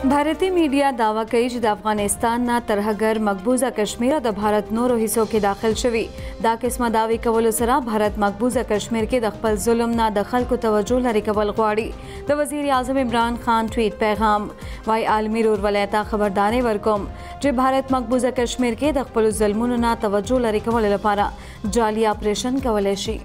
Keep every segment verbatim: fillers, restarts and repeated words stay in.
भारतीय मीडिया दावा कोي چې د افغانستان نه ترهګر مقبوضه کشمیر او د भारत نورو حصو کې داخل شوي دا قسمه داوی کول سره भारत مقبوضه کشمیر کې د خپل ظلم نه د خلکو توجه لري کول غواړي د وزیر اعظم عمران خان ټویټ پیغام وايي عالمي ورولایته خبرداري ورکوم چې भारत مقبوضه کشمیر کې د خپل ظلمونو نه توجه لري کول لپاره جعلي اپریشن کولای شي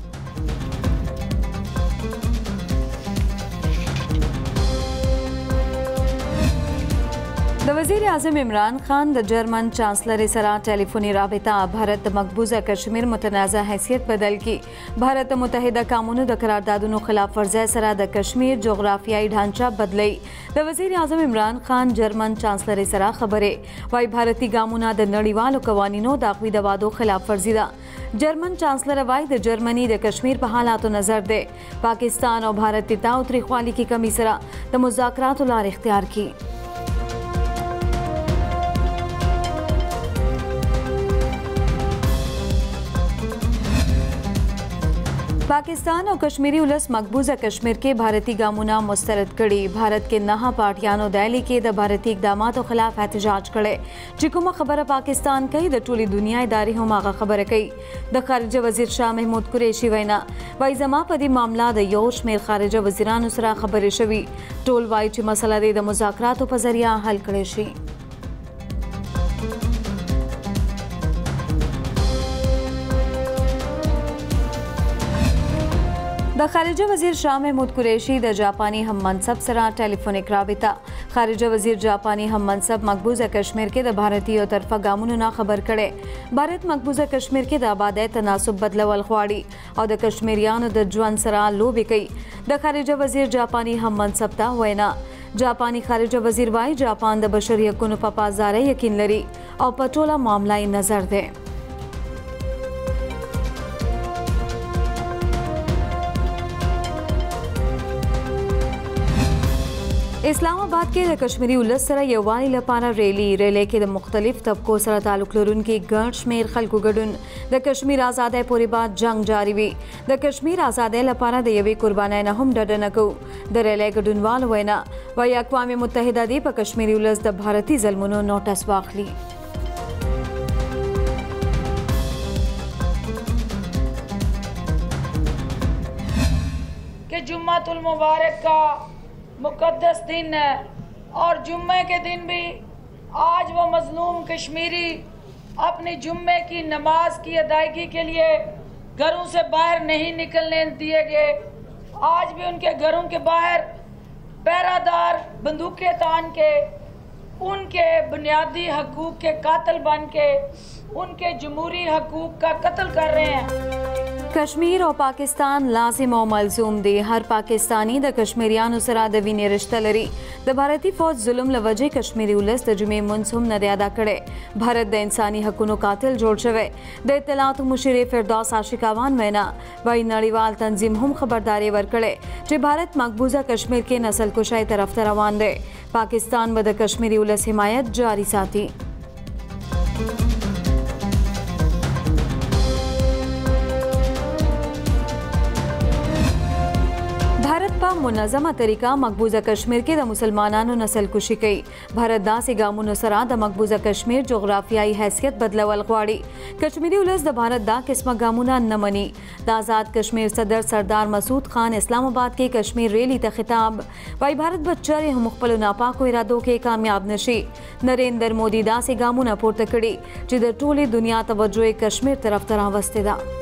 د وزیر اعظم عمران خان د جرمن چانسلر سره ټلیفوني رابطه भारत د مقبوضه کشمیر متنازع حیثیت بدل کی भारत د متحده قانونو د قراردادونو خلاف ورزۍ سره د کشمیر جغرافیایي ډانچه بدلی د وزیر اعظم عمران خان جرمن چانسلر سره خبره وايي भारतीي ګامونه د نړیوالو قوانینو د اقوی د وادو خلاف ورزي ده جرمن چانسلر وايي د جرمني د کشمیر په حالاتو نظر ده پاکستان او भारत تاوتریخوالي کی کمی سره د مذاکراتو لار اختیار کی पाकिस्तान और कश्मीरी उलस मकबूजा कश्मीर के भारतीय गामुना मुस्तरद कड़ी भारत के नहा पार्टियानो दहली के द भारतीय इकदामातों खिलाफ एहतजाज करे चिकुमा खबर पाकिस्तान कई द टोली दुनिया इदारी हम आगा खबर कई द खारिजा वजीर शाह महमूद कुरैशी वैना वाई जमा पदी मामला द योश में खारिजा वजीरान उसरा खबर शवी टोल वाई ची मसला दे द मुज़ाकरातों पर जरिया हल करे शी د خارجه وزیر شاه محمود قریشی د جاپانی هم منصب سره ټلیفونیک رابطه خارجه وزیر جاپانی هم منصب مقبوضه کشمیر کې د بھارتي او طرفه ګامونو نه خبر کړي بھارت مقبوضه کشمیر کې د آبادی تناسب بدلول غواړي او د کشمیریانو د ژوند سره لوبې کوي د خارجه وزیر جاپانی هم منصب ته وینا جاپانی خارجه وزیر وايي جاپان د بشري حقوقو په پاسداري یقین لري او په ټوله معاملې نظر ده اسلام آباد کې د کشمیری ولس سره یووالي لپاره ریلی ریلی کې د مختلف طبقو سره تعلق لرونکي ګڼ شمېر خلکو ګډون د کشمیر آزادۍ پورې بعد جنگ جاری وي د کشمیر آزادۍ لپاره د یوې قربانۍ نه هم ډډه نه کوو د ریلی ګډونوال وینا وايي اقوام متحده دې په کشمیری ولس د بھارتي ظلمونو نوټس واخلي कि जुम्मतुल मुबारक का मुक़द्दस दिन है और जुम्मे के दिन भी आज वो मज़लूम कश्मीरी अपनी जुम्मे की नमाज की अदायगी के लिए घरों से बाहर नहीं निकलने दिए गए आज भी उनके घरों के बाहर पहरादार बंदूकें तान के उनके बुनियादी हकूक़ के कातिल बन के उनके जमहूरी हकूक़ का कत्ल कर रहे हैं कश्मीर और पाकिस्तान लाजिम और मलजूम दे हर पाकिस्तानी द कश्मीरियान सरा द वीने रिश्ता लरी द भारतीय फौज जुल्म लवजे कश्मीरी उलस द जुमे मुंसुम न अदा करे भारत द इंसानी हकुनो कातिल जोड़ शवे द इत्तलात मुशीर फिरदौस आशिकावान वैना वही नड़ीवाल तंजीम हम खबरदारी वरकड़े जे भारत मकबूजा कश्मीर के नस्ल कुशाई तरफ रवान दे पाकिस्तान व द कश्मीरी उलस हिमायत जारी साथी भारत په منظمه طریقه مقبوضه کشمیر کې د مسلمانانو نسل کشي کوي भारत داسې ګامونو سره د مقبوضه کشمیر جغرافیایي حیثیت بدلول غواړي کشمیری ولس د भारत دا قسمه ګامونه نه مني د آزاد کشمیر صدر سردار مسعود خان اسلام آباد کې کشمیر ریلی ته خطاب وايي भारत بچره هم خپل ناپاکو ارادو کې کامیاب نشي نریندر مودي داسې ګامونه پورته کړي چې د ټولې دنیا توجه کشمیر طرف ته راوستې ده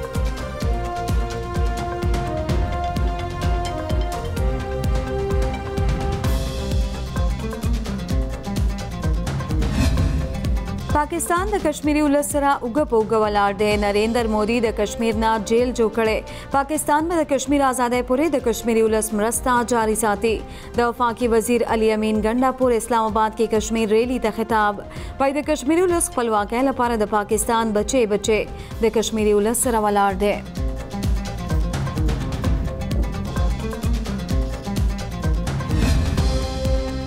पाकिस्तान د کشمیری ولس سره اوګه په اوګه ولاړ دی نریندر مودي د کشمیر نه جیل جوړ کړي پاکستان به د کشمیر آزادۍ پورې د کشمیری ولس مرسته جاری ساتي د وفاقي وزیر علي امین ګنډاپور اسلام آباد کې کشمیر ریلی ته خطاب وايي د کشمیری ولس خپلواکۍ لپاره د پاکستان بچي بچي د کشمیری ولس سره ولاړ دی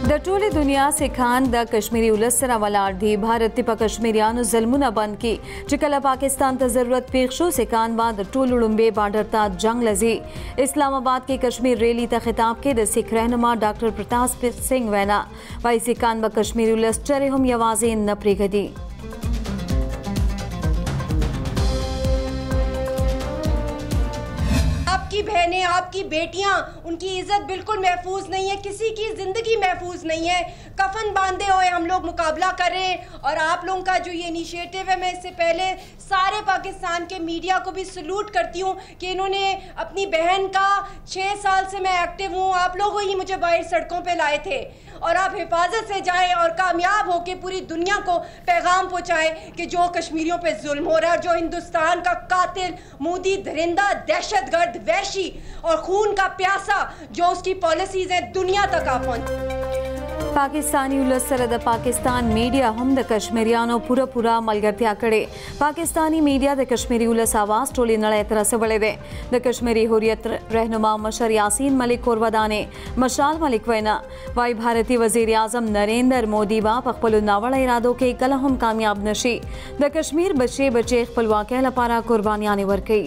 د ټولې دنیا سکان د کشمیری ولس سره ولاړ دي. بھارت په کشمیریانو ظلمونه بند کړي. چې کله پاکستان ته ضرورت پیښ شو سکان باندې ټولو لومبې بارډر ته جنگ لځي. اسلام آباد کې کشمیر ریلی ته خطاب کې د سکھ رهنما ډاکټر پرتاپ سنگھ وینا وایي سکان به کشمیری ولس چرې هم یوازې نه پرېږدي. आपकी बहनें, आपकी बेटियां, उनकी इज्जत बिल्कुल महफूज नहीं है, किसी की ज़िंदगी महफूज नहीं है. कफन बांधे हुए हम लोग मुकाबला कर रहे हैं. और आप लोगों का जो ये इनिशिएटिव है, मैं इससे पहले सारे पाकिस्तान के मीडिया को भी सलूट करती हूँ कि इन्होंने अपनी बहन का छः साल से मैं एक्टिव हूँ, आप लोग ही मुझे बाहर सड़कों पे लाए थे. और आप हिफाजत से जाएं और कामयाब होकर पूरी दुनिया को पैगाम पहुँचाएं कि जो कश्मीरियों पे जुल्म हो रहा है, जो हिंदुस्तान का कातिल, मोदी, दरिंदा, दहशतगर्द, वैशी और खून का प्यासा जो उसकी पॉलिसीज हैं, दुनिया तक आप पहुँच. पाकिस्तानी ولس سره د پاکستان میډیا هم د کشمیریانو پوره پوره ملګرتیا کړې. پاکستانی میډیا د کشمیری ولس आवाज ټولې نړۍ ته رسولې ده. د کشمیری حریت رهنما مشر یاسین ملک کورودانې مشال ملک وینا وايي بھارتی وزیر اعظم نریندر مودي با په خپل ناوړه ارادو کې کله هم کامیاب نشي. د کشمیر بچي بچي خپلواکۍ لپاره قربانیانې ورکړي.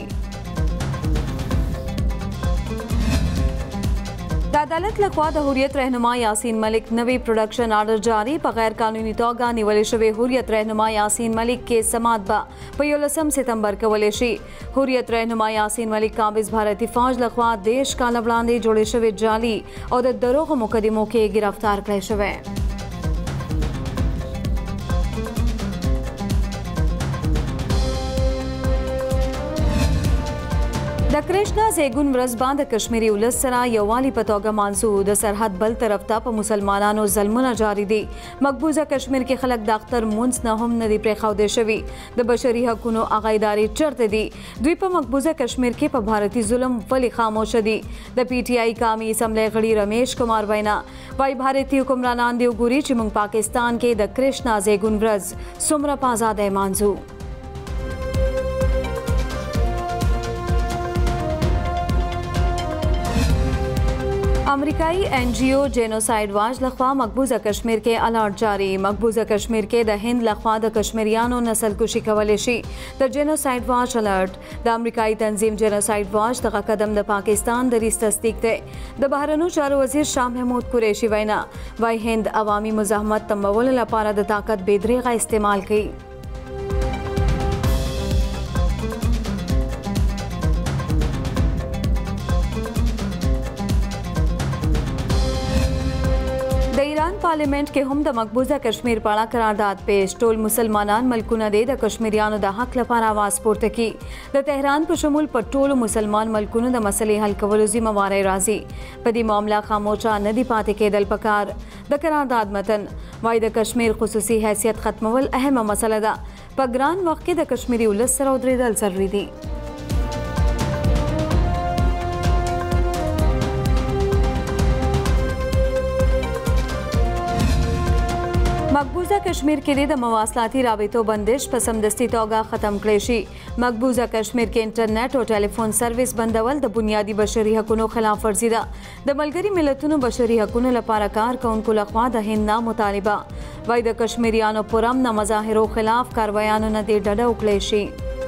د عدالت لخوا د حریت رهنما یاسین ملک نوی پروډکشن آرډر جاری. په غیر قانوني توګه نیولې شوی حریت رهنما یاسین ملک کې سماعت به په یولسم ستمبر کولی شي. حریت رهنما یاسین ملک قابض بھارتی فوج لخوا دیش کاله وړاندې جوړې شوې جعلي او د دروغو مقدمو کې گرفتار کړی شوی. د کرشنا زیګون ورځ باندې کشمیری ولس سره یووالي په توګه مانځو. د سرحد بل طرف ته په مسلمانانو ظلمونه جاری دي. مقبوضه کشمیر کې خلک د اختر مونځ نه هم نه دي پرېښودی شوي. د بشري حقونو هغه ادارې چیرته دي؟ دوی په مقبوضه کشمیر کې په بھارتي ظلم ولې خاموشه دي؟ د پی ټي آی قومي اسمبلی غړي رمیش کمار وینا وایي بھارتي حکمرانان دې وګوري چې موږ پاکستان کې د کرشنا زیګون ورځ څومره په ازادۍ مانځو. امریکایي این جی او جینوساید واچ لخوا مقبوضه کشمیر کې الارټ جاری. مقبوضه کشمیر کې د هند لخوا د کشمیریانو نسل کشي کولی شي. د جینوساید واچ الارټ د امریکایي تنظیم جینوساید واچ دغه قدم د پاکستان دریځ تصدیق دی. د بهرنیو چارو وزیر شاه محمود قریشي وینا وایي هند عوامي مزاحمت تمولو لپاره د طاقت بې دریغه استعمال کوي. د ایران پارلیمنت کې هم د مقبوضه کشمیر په اړه قرارداد پیش. ټول مسلمانان ملکونه دې د کشمیریانو د حق لپاره आवाज پورته کړي. د تهران په شمول په ټولو مسلمان ملکونو د مسلې حل کولو ذمہواری راځي. په دې معاملہ خاموشه نه دی پاتې کېدل پکار. د قرارداد متن وايي د کشمیر خصوصي حیثیت ختمول اهمه مسله ده. په ګران وخت کې د کشمیری ولس سره ودرېدل ضروري دي. مقبوضه کشمیر کې د مواصلاتي رابطو بندش په سمدستي توګه ختم کړی شي. مقبوضه کشمیر کې انټرنیټ او ټلیفون سرویس بندول د بنیادي بشري حقوقو خلاف ورزي ده. د ملګري ملتونو بشري حقوقو لپاره کار کوونکو لخوا د هند نه مطالبه وایي د کشمیریانو پر امن مظاهرو خلاف کاروایانو نه دې ډډه وکړی شي.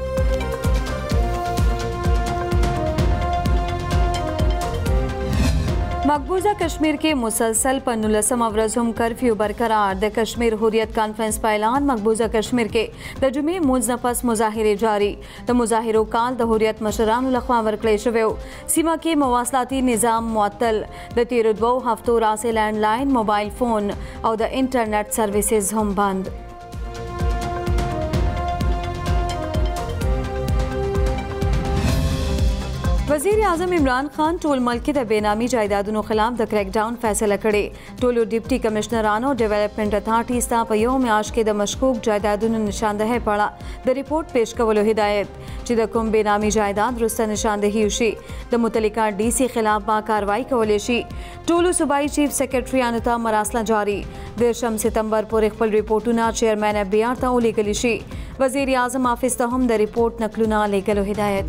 مقبوضه کشمیر کې مسلسل په نولسمه ورځ هم کرفیو برقرار. د کشمیر حریت کانفرنس په اعلان مقبوضه کشمیر کې د جمعې مونځ نه پس مظاهرې جاري. د مظاهرو کال د حریت مشرانو لخوا ورکړی شوی و. سیمه کې مواصلاتي نظام معطل. د تیرو دوو هفتو راهیسې لینډلاین، موبایل فون او د انټرنیټ سرویسز هم بند. وزیر اعظم عمران خان ټول ملک د بېنامي جایدادونو خلاف د کریک ډاون فیصله کړې. ټولو ډیپټي کمشنرانو ډیولپمنٹ اتھارټیز ته په یو میاشت کې د مشکوک جایدادونو نشاندهي په اړه د ریپورت پیش کولو هدایت چې د کوم بېنامي جایداد وروسته نشاندهي وشي د متعلقه ډي سي خلاف به کاروایی کولی شي. ټولو صوبایي چیف سیکرټریانو ته مراسله جاري. دېرشم ستمبر پورې خپل ریپورټونه چیرمین اف بي آر ته ولیږلی شي. وزیر اعظم آفس ته هم د ریپورټ نقلونه لیږلو هدایت.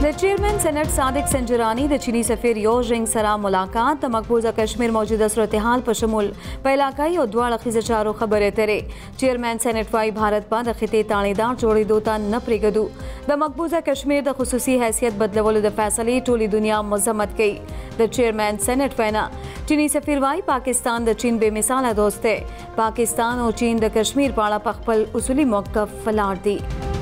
د چیرمن سینټ صادق سنجرانی د چینی سفیر یو ژنګ سره ملاقات د مقبوضه کشمیر موجوده صورتحال په شمول په علاقائی او دواړه خیزه چارو خبرې اترې. چیرمن سینټ وايي بھارت په د خطې تاڼېدار جوړېدو ته نه پرېږدو. د مقبوضه کشمیر د خصوصي حیثیت بدلولو د فیصلې ټولې دنیا مذمت کوي. د چیرمن سینټ وینا چینی سفیر وايي پاکستان د چین بے مثاله دوست دی. پاکستان او چین د کشمیر په اړه په خپل اصولي موقف ولاړ دي.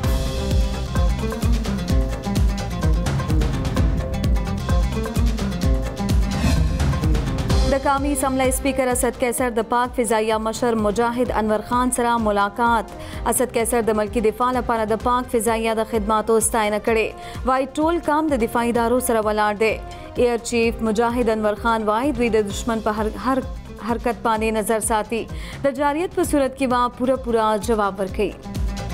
د قومي اسمبلی سپیکر اسد قیصر د پاک فضائیه مشر مجاهد انور خان سره ملاقات. اسد قیصر د ملکی دفاع لپاره د پاک فضائیه د خدماتو ستاینه کړې. وايي ټول کام د دفاعي ادارو سره ولاړ دی. ایئر چیف مجاهد انور خان وايي دوی د دشمن په هر هر حرکت باندې نظر ساتي. د جاریت په صورت کې به پوره پوره جواب ورکړي.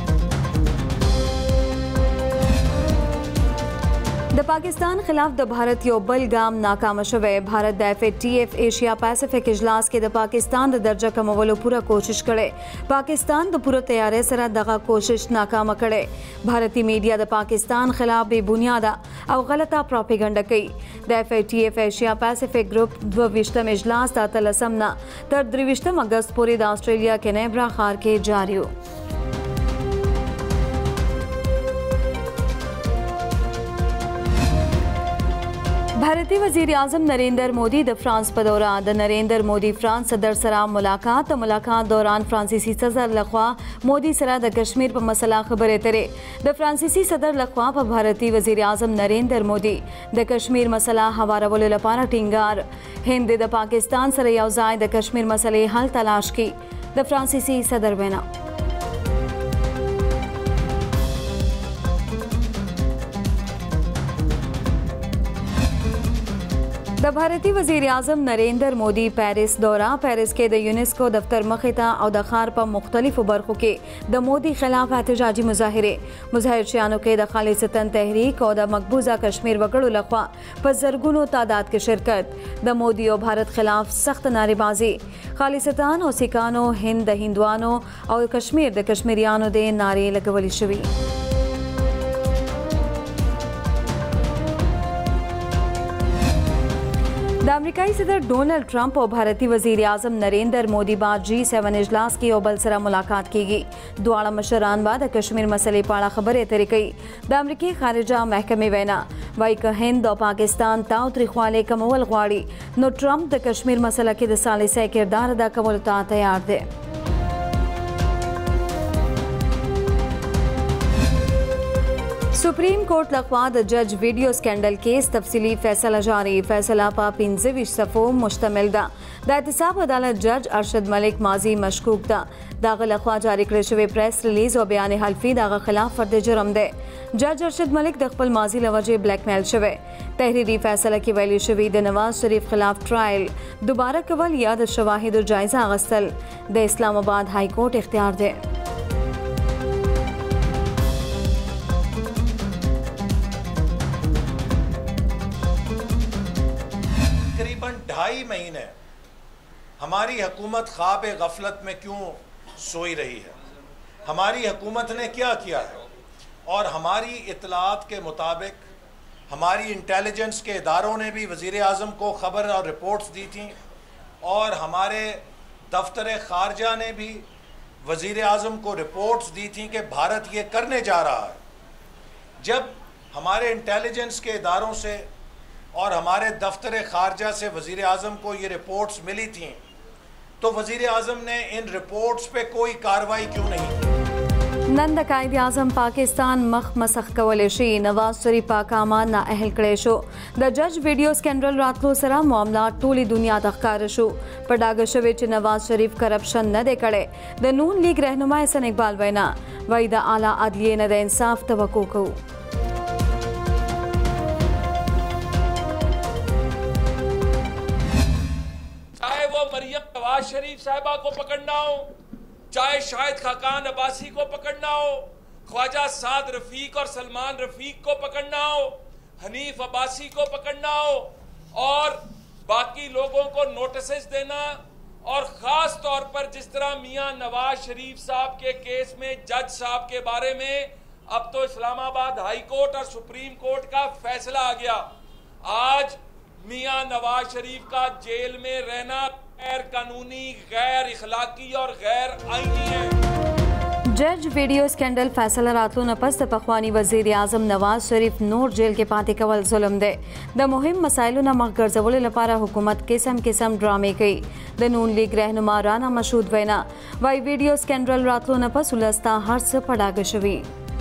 د پاکستان خلاف د بھارت یو بل ګام ناکام شوی. بھارت د اف ای ټی اف ایشیا پیسفک اجلاس کې د پاکستان د درجه کمولو پوره کوشش کړي. پاکستان د پوره تیاری سره دغه کوشش ناکام کړي. بھارتی میډیا د پاکستان خلاف بے بنیاده او غلطه پروپاګاندا کوي. د اف ای ټی اف ایشیا پیسفک ګروپ دوه ویشتم اجلاس د اتلسم نه تر درې ویشتم اگست پورې د استرالیا کینبرا ښار کې جاری و. بھارتی وزیر اعظم نریندر مودی د فرانس په دوره. د نریندر مودی فرانس صدر سره ملاقات. د ملاقات دوران فرانسیسی صدر لخوا مودی سره د کشمیر په مسله خبرې اترې. د فرانسیسی صدر لخوا په بھارتی وزیر اعظم نریندر مودی د کشمیر مسله هوارولو لپاره ټینګار. هند د پاکستان سره یو ځای د کشمیر مسلې حل تلاش کړي. د فرانسیسی صدر وینا د بھارتی وزیر اعظم نریندر مودی پیرس دورہ. پیرس کې د یونیسکو دفتر مخې ته او د ښار په مختلفو برخو کې د مودی خلاف احتجاجي مظاهرې. مظاهر شیانو کې د خالصتن تحریک او د مقبوضه کشمیر وګړو لخوا په زرګونو تعداد کې شرکت. د مودی او بھارت خلاف سخت نعرېبازي. خالصتان او سکانو هند د هندوانو او کشمیر د کشمیریانو د نعرې لګولې شوي. د امریکایي صدر ډونلډ ټرمپ او بھارتی وزیر اعظم نریندر مودی بعد جی سیون اجلاس کې یو بل سره ملاقات کیږي. دواړه مشران بعد د کشمیر مسلې په اړه خبرې اترې کوي. د امریکای خارجه محکمې وینا وايي که هند او پاکستان تاوتریخوالی کمول غواړي نو ټرمپ د کشمیر مسله کې د ثالثه کردار ادا کولو ته تیار دی. سپریم کورٹ لخوا د جج ویډیو سکینډل کیس تفصیلی فیصله جاری. فیصله په پنځه ویشت صفحو مشتمل ده. د احتساب عدالت جج ارشد ملک ماضی مشکوک ده. دغه لخوا جاری کړی شوی پریس ریلیز او بیان حلفي دغه خلاف فرد جرم دی. جج ارشد ملک د خپل ماضی لوجه بلیک میل شوی. تحریری فیصله کې ویلي شوی د نواز شریف خلاف ټرایل دوباره کول یا د شواهدو جایزه اخیستل د اسلام آباد های کورټ اختیار دی. ढाई महीने हमारी हुकूमत ख्वाब गफलत में क्यों सोई रही है? हमारी हुकूमत ने क्या किया है? और हमारी इतलात के मुताबिक हमारी इंटेलिजेंस के इदारों ने भी वज़ीर आज़म को ख़बर और रिपोर्ट्स दी थी और हमारे दफ्तर ख़ारजा ने भी वज़ीर आज़म को रिपोर्ट्स दी थी कि भारत ये करने जा रहा है। जब हमारे इंटेलिजेंस के इदारों से और हमारे दफ्तर ख़ारजा से वज़ीर आज़म को ये रिपोर्ट्स मिली थी तो वज़ीर आज़म ने इन रिपोर्ट्स पे कोई कार्रवाई क्यों नहीं की? نن د قائد اعظم پاکستان مخ مسخ کولی شي. نواز شریف پاکامه نااهل کړی شو. د جج ویډیو سکینډل راتلو سره معاملات ټولې دنیا ته ښکاره شو. په ډاګه شوې چې نواز شریف کرپشن نه دی کړی. د نون لیگ رهنما احسن اقبال وینا وایي د اعلی عدلیې نه د انصاف توقع کوو. नवाज शरीफ साहिबा को पकड़ना हो, चाहे शाहिद खाकान अब्बासी को पकड़ना हो, ख्वाजा साद रफीक और सलमान रफीक को पकड़ना हो, हनीफ अब्बासी को पकड़ना हो और बाकी लोगों को नोटिस देना और खास तौर पर जिस तरह मियां नवाज शरीफ साहब के केस में जज साहब के बारे में अब तो इस्लामाबाद हाई कोर्ट और सुप्रीम कोर्ट का फैसला आ गया। आज मियां नवाज शरीफ का जेल में रहना गैर कानूनी, गैर इखलाकी और गैर आईनी है। जज वीडियो स्कैंडल फैसला रातलो न पस पखवानी वजीर आजम नवाज शरीफ नोर जेल के पाते कवल जुल्म दे द मुहिम मसाइलों न मख गर्जवले लपारा हुकूमत किस्म किस्म ड्रामे कई द नून लीग रहनुमा राना मशहूद वैना वाई वीडियो स्कैंडल रातलो न पस उलस्ता हर से पड़ागशवी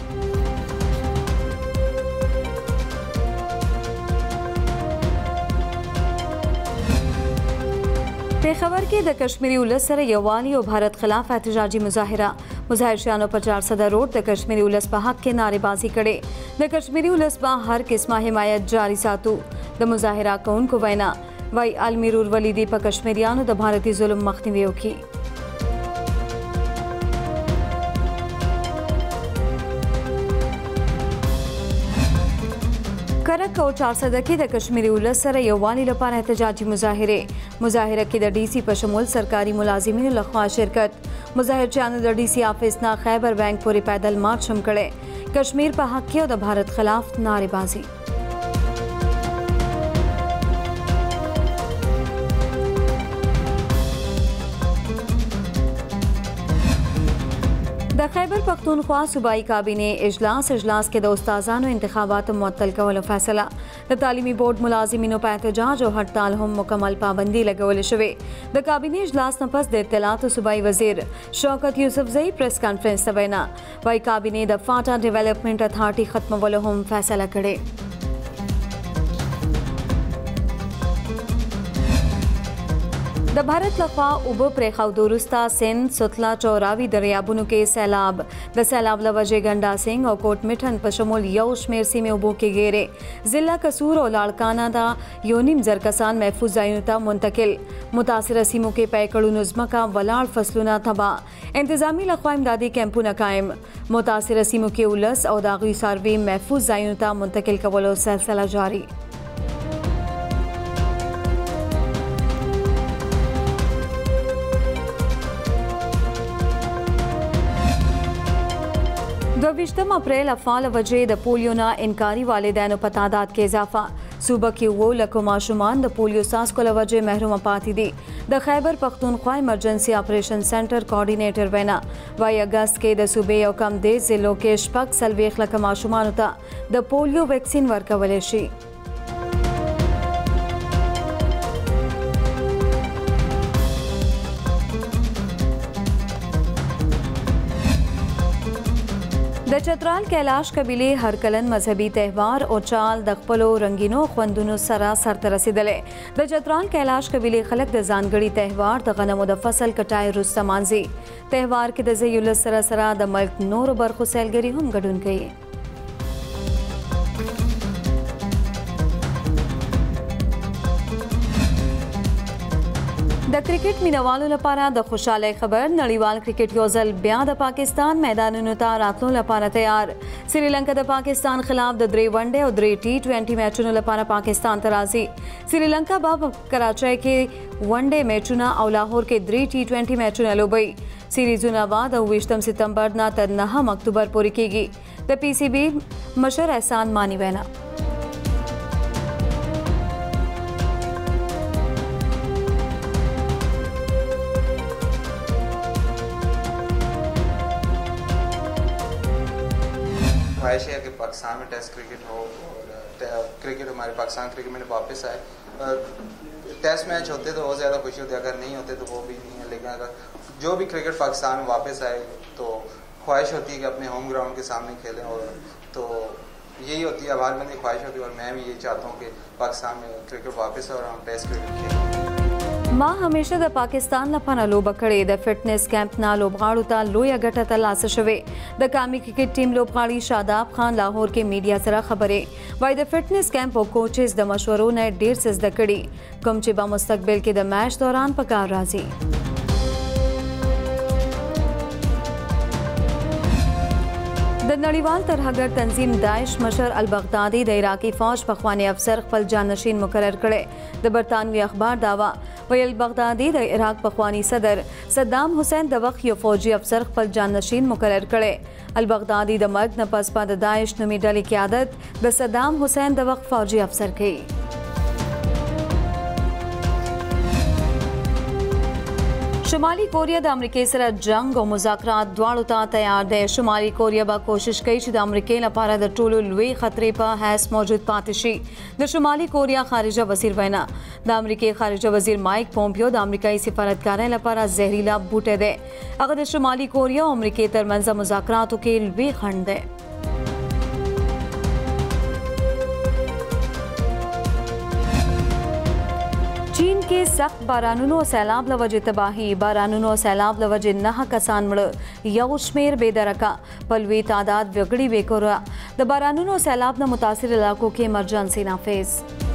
पेखबर के द कश्मीरी उलस सर यवाली और भारत खिलाफ एहतजाजी मुजाहिरा मुजाहिर शानो पर चार सदा रोड द कश्मीरी उलस पर हक के नारेबाजी करे द कश्मीरी उलस पर हर किस्मा हिमायत जारी सातू द मुजाहिरा कौन को वैना वाई अलमीर वलीदी पर कश्मीरियानो द भारतीय जुल्म मख्तवियों की करक और चार सदकी द कश्मीरी उलस सर यवाली लपार एहतजाजी मुजाहिरे मुजाहिरा की द डीसी पशमुल सरकारी मुलाजिमीन लखवा शिरकत मुजाहिर चान द डीसी ऑफिस ना खैबर बैंक पूरी पैदल मार्च हम कड़े कश्मीर पर हक और द भारत खिलाफ नारेबाजी द खैबर पख्तूनख्वा सूबाई काबीने इजलास इजलास के दोस्ताजानो इंतखाबात मुअत्तल कवल फैसला द तालीमी बोर्ड मुलाजिमीनों पर एहतजाज और हड़ताल हम मुकम्मल पाबंदी लगवल शवे द काबीने इजलास नफस द इत्तलात सूबाई वजीर शौकत यूसुफजई प्रेस कॉन्फ्रेंस तवैना वाई काबीने द फाटा डेवलपमेंट अथॉरिटी खत्म वल हम फैसला करे द भारत लखवा उब प्रेखाव दुरुस्ता सिंध सुतला चौरावी दरियाबुनु के सैलाब द सैलाब लवजे गंडा सिंह और कोट मिठन पशमुल यौश मेरसी में उबो के घेरे जिला कसूर और लाड़काना दा योनिम जरकसान महफूज आयुता मुंतकिल मुतासिर सीमों के पैकड़ू नुज़्मा का वलाड़ फसलुना तबा इंतजामी लखवा इमदादी कैंपू न कायम मुतासिर सीमों के उलस और दागी सारवी महफूज आयुता मुंतकिल का वलो सिलसिला जारी द्विशतम अप्रैल अफाल वजह द पोलियो ना इनकारी वालिदैन पर तादाद के इजाफा सूबा की वो लको माशुमान द पोलियो सास को लवजह महरूम पाती दी द Khyber Pakhtunkhwa emergency operation centre coordinator वैना वाई अगस्त के द सूबे और कम दे जिलों के शपक सलवेख लक माशुमान उता द पोलियो वैक्सीन वर्कवलेशी द चतराल कैलाश कबीले हर कलन मजहबी त्यौहार और चाल दखपलो रंगीनो ख्वंदुनो सरा सरत रसीदले द चतराल कैलाश कबीले खलक द जानगड़ी त्यौहार द गनम द फसल कटाए रुस्तमांजी त्यौहार के द जयुल सरा सरा द मल्क नोर बरखु सैलगरी हम गडुन गई द क्रिकेट मीनवालों लपारा द खुशाले खबर नड़ीवाल क्रिकेट योजल ब्या द पाकिस्तान मैदान रातलों लपारा तैयार श्रीलंका द पाकिस्तान खिलाफ द द्रे वनडे और द्रे टी ट्वेंटी मैचों लपारा पाकिस्तान तराजी श्रीलंका बाब कराची के वनडे मैचुना और लाहौर के द्रे टी ट्वेंटी मैचुना लोबई सीरीजों नवाद और विश्तम सितंबर ना तदनहम अक्टूबर पूरी कीगी द पी सी बी मशर एहसान मानी वैना ख्वाहिश है कि पाकिस्तान में टेस्ट क्रिकेट हो और क्रिकेट हमारे पाकिस्तान क्रिकेट में वापस आए। टेस्ट मैच होते तो बहुत ज़्यादा खुशी होती है, अगर नहीं होते तो वो भी नहीं है, लेकिन अगर जो भी क्रिकेट पाकिस्तान में वापस आए तो ख्वाहिश होती है कि अपने होम ग्राउंड के सामने खेलें और तो यही होती है, हमारे बंदी ख्वाहिश होती है और मैं भी यही चाहता हूँ कि पाकिस्तान में क्रिकेट वापस आए और हम टेस्ट क्रिकेट खेलें। मां हमेशा द पाकिस्तान लफाना लोबकड़े द फिटनेस कैंप ना लोबाड़ुता लोया गटा तलास शवे द कामी क्रिकेट टीम लोबाड़ी शादाब खान लाहौर के मीडिया सरा खबरें वाई द फिटनेस कैंप और कोचेस द मशवरों ने डेर से दकड़ी कमचिबा मुस्तकबिल के द मैच दौरान पकार राजी द नड़ीवाल तरहगर तंजीम दाइश मशर अल बगदादी द इराकी फौज पखवानी अफसर खपल जानशीन मुकर्रर करे द बरतानवी अखबार दावा ویل بغدادي د عراق پخوانی صدر صدام حسین د وخت یو فوجي افسر خپل جانشین مقرر کړي. البغدادي د مرګ نه پس په د داعش نومي ډلې قیادت د صدام حسین د وخت فوجي افسر کوي. شمالي کوریا د امریکای سره جنگ او مذاکرات دواړو ته تیار دی. شمالي کوریا به کوشش کوي چې د امریکای لپاره د ټولو لوی خطرې په حیث موجود پاتې شي. د شمالي کوریا خارجه وزیر وینا د امریکای خارجه وزیر مایک پومپیو د امریکایي سفارتکارۍ لپاره زهريلا بوټی دی. هغه د شمالي کوریا او امریکای ترمنځ مذاکراتو کې لوی خنډ دی. چین کې سخت بارانونو او سیلاب له وجې تباهي. بارانونو او سیلاب له وجې نهه کسان مړه، یو شمېر بې درکه، په لوی تعداد وګړي بې کوره. د بارانونو او سیلاب نه متاثر علاقو کې ایمرجنسي نافذ.